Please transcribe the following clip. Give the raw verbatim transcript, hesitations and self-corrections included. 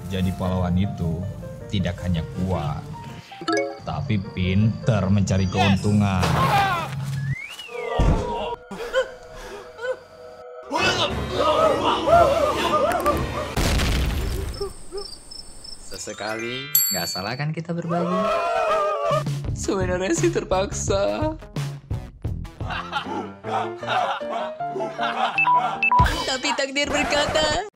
Jadi pahlawan itu tidak hanya kuat, tapi pinter mencari keuntungan. Sesekali, nggak salah kan kita berbagi? Sebenarnya sih terpaksa. Tapi takdir berkata,